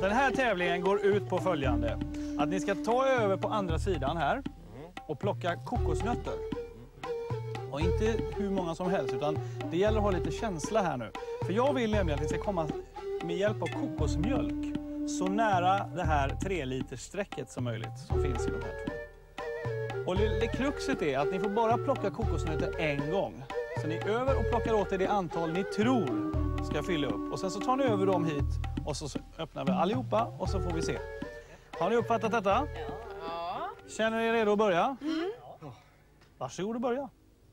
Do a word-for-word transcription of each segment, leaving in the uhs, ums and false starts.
Den här tävlingen går ut på följande. Att ni ska ta över på andra sidan här och plocka kokosnötter. Och inte hur många som helst, utan det gäller att ha lite känsla här nu. För jag vill nämligen att ni ska komma med hjälp av kokosmjölk så nära det här tre liters strecket som möjligt som finns i de här två. Och det kruxet är att ni får bara plocka kokosnötter en gång. Så ni över och plockar åt er det antal ni tror ska fylla upp. Och sen så tar ni över dem hit och så öppnar vi allihopa och så får vi se. Har ni uppfattat detta? Ja. Känner ni er redo att börja? Mm. Varsågod och börja.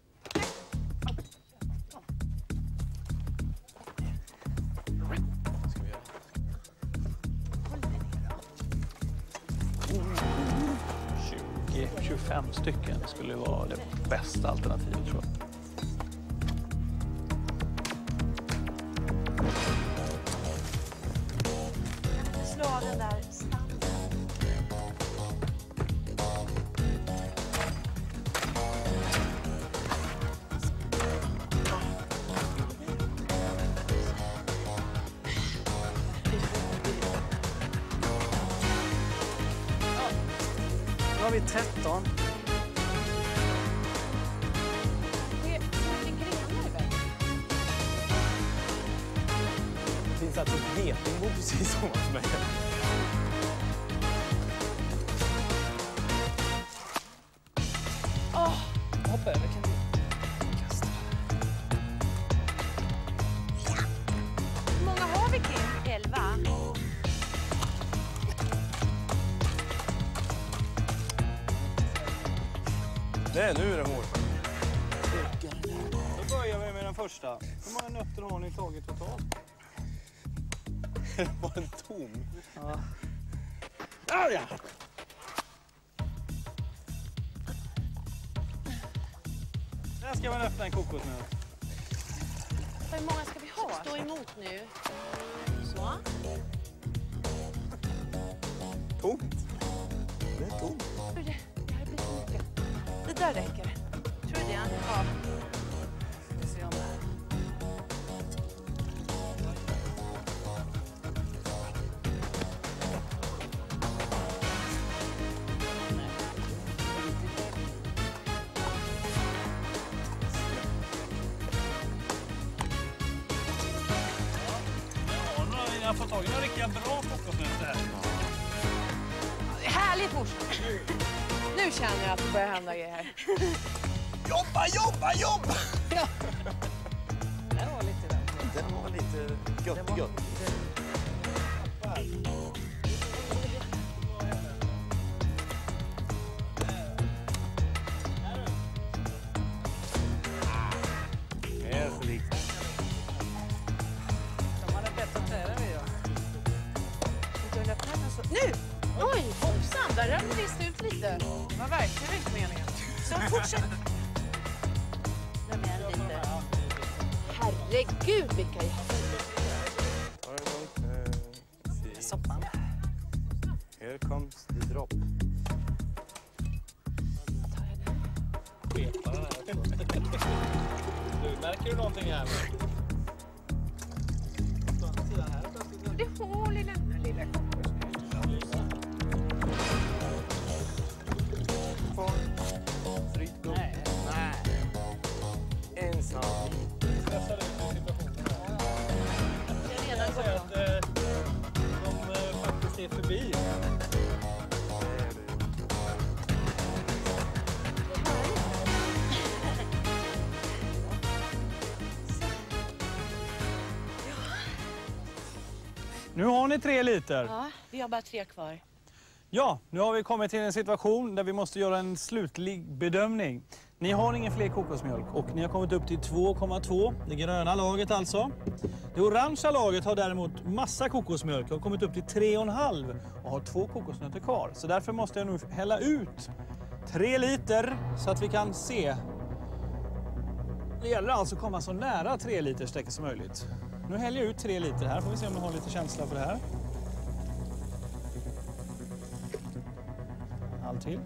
tjugo till tjugofem stycken skulle vara det bästa alternativet, tror jag. Slå av den där stanken. Nu har vi tretton. Det är grenar i vägen. Det finns alltså ett getingbo precis ovanför mig. Åh! Hoppa över, kan du kasta? Hur många har vi, Kim? Elva. Nej, nu är det hårt. Då börjar vi med den första. Hur många nötter har ni tagit totalt? Det var en tom. Ja. Ah, ja. Där ska man öppna en kokosnöt. Hur många ska vi ha? Stå emot nu. Så. Tomt. Det är tomt. Det, det här blir så mycket. Det där räcker. Tror du det? Ja. Vi ser om det här. Jag har fått tag i några riktiga bra kokosnötter här. Härligt, morsan. Nu känner jag att det börjar hända grejer här. Jobba, jobba, jobba! Ja. Det var lite väl. Den var lite gött, gött. Det är så likt. De hade bättre träden vi gör. Nu! Oj, hoppsan, där rann det visst ut lite. Det var verkligen inte meningen. Så fortsätt. Nej, men lite. Herregud, vilka jävlar. Ta det lugnt. Eh, Soppan. Here comes the drop. Skepar den här. Du, märker du någonting här? Det är hål i den här lilla Kvar. Stryk upp. Nej. Nej. Ensam. Stressar ut i situationen. Det är Jag redan säger gått. att eh, de eh, faktiskt är förbi. Nu har ni tre liter. Ja, vi har bara tre kvar. Ja, nu har vi kommit till en situation där vi måste göra en slutlig bedömning. Ni har ingen fler kokosmjölk och ni har kommit upp till två komma två. Det gröna laget alltså. Det orangea laget har däremot massa kokosmjölk och har kommit upp till tre komma fem och har två kokosnötter kvar. Så därför måste jag nu hälla ut tre liter så att vi kan se. Det gäller alltså att komma så nära tre liter strecket som möjligt. Nu häller jag ut tre liter här, får vi se om jag har lite känsla för det här. Allt till.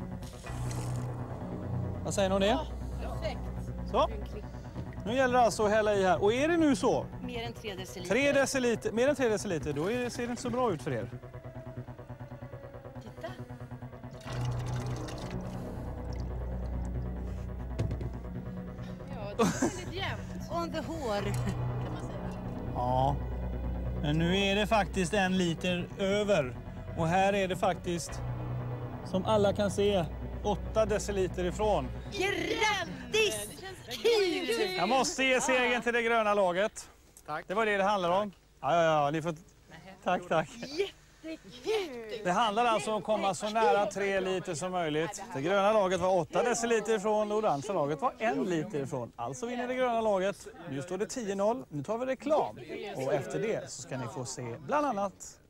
Vad säger ni om det? Perfekt. Så. Nu gäller det alltså att hälla i här. Och är det nu så? Mer än tre deciliter. tre deciliter, mer än tre deciliter, då är det, ser det inte så bra ut för er. On the hår, kan man säga. Ja, men nu är det faktiskt en liter över. Och här är det faktiskt, som alla kan se, åtta deciliter ifrån. Grattis! Kul! Jag måste ge segern till det gröna laget. Tack. Det var det det handlade om. Ja, ja, ja, ni får... Tack, tack. Det handlar alltså om att komma så nära tre liter som möjligt. Det gröna laget var åtta deciliter ifrån, det orangea laget var en liter ifrån. Alltså vinner det gröna laget. Nu står det tio noll. Nu tar vi reklam. Och efter det så ska ni få se bland annat